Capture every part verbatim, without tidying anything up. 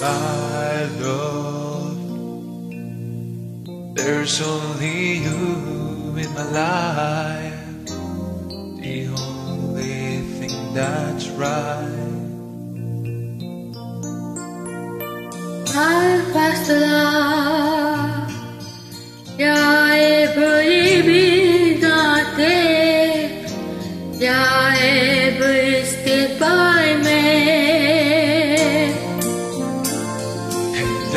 my love. There's only you in my life, the only thing that's right. Al-Fasla, jaye prohibí date, jaye brisket by me. And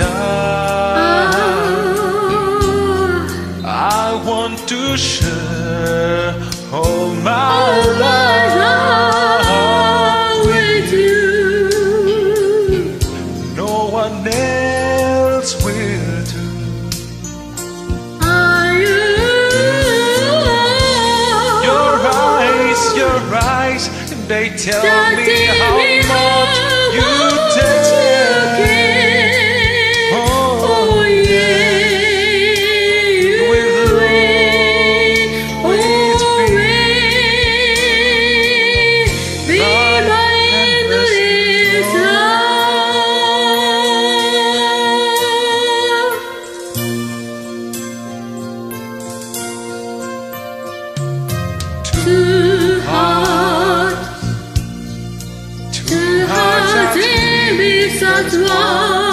I, I want to share all my love with you. No one else will do. Are you? Your eyes, your eyes, they tell me how much you take. Oh, yeah. With rain, with rain, be my endless love. Two hearts, two hearts, and besides one.